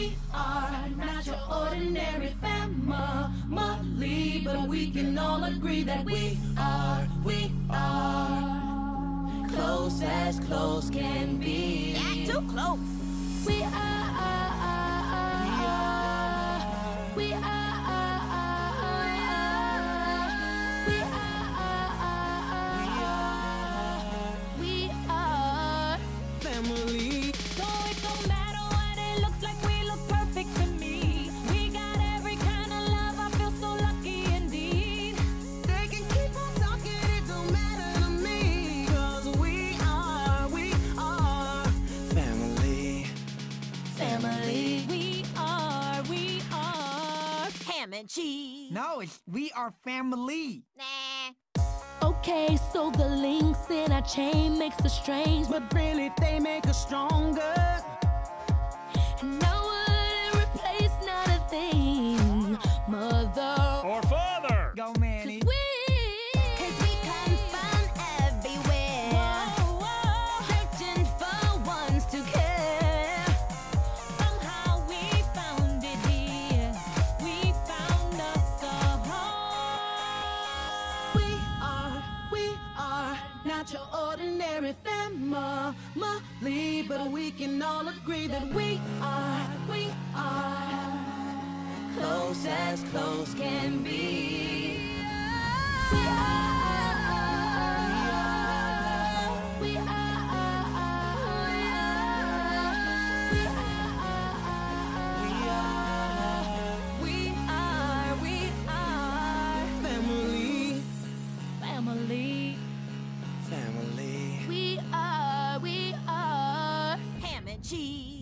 We are not your ordinary family, but we can all agree that we are close as close can be. Not too close. We are, we are, we are family. So it don't matter what it looks like, we look perfect to me. We got every kind of love, I feel so lucky indeed. They can keep on talking, it don't matter to me. 'Cause we are family. Family, we are Ham and cheese. No, it's we are family. Nah. okay, so the links in our chain makes us strange, But really, they make us stronger. and I wouldn't replace not a thing, mother. Or father. Go, Manny. Cause we can find everywhere. Searching for ones to care. Somehow we found it here. We found us a home. We are not your ordinary family, but we can all agree that we are close as close can be. We are Family. family. Family. We are Ham and cheese.